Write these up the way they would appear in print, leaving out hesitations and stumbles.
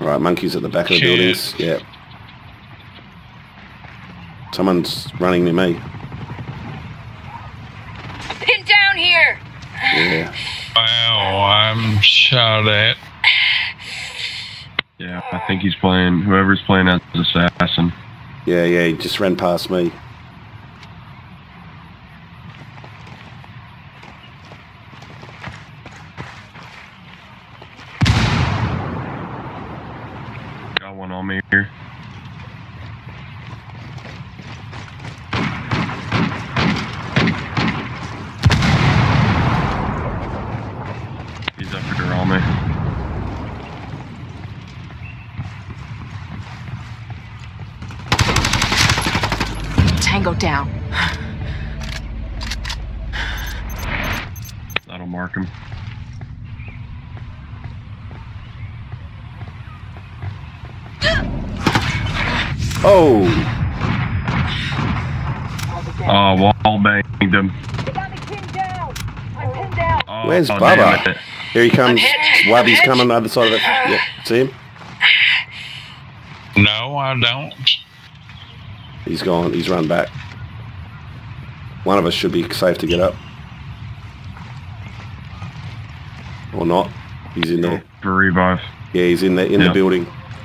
Right, monkeys at the back of the buildings. Yeah. Someone's running near me. Pin down here. Yeah. Wow, I'm shot at. Yeah, I think he's playing, whoever's playing as assassin. Yeah, he just ran past me. Got one on me here. He's up here on me. Tango down. That'll mark him. Oh! Oh, wall banged him. They got me pinned down. I'm pinned down. Oh, Where's damn Bubba? it. Here he comes. Wabby's hit. coming on the other side of it. Yeah, see him? No, I don't. He's gone. He's run back. One of us should be safe to get up. Or not. He's in there. For revive. Yeah, he's in the building.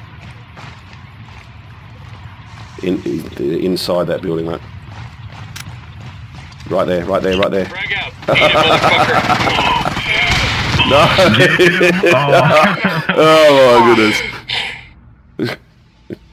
Inside that building, mate. Right there. Frag out. Motherfucker. No! Oh my goodness.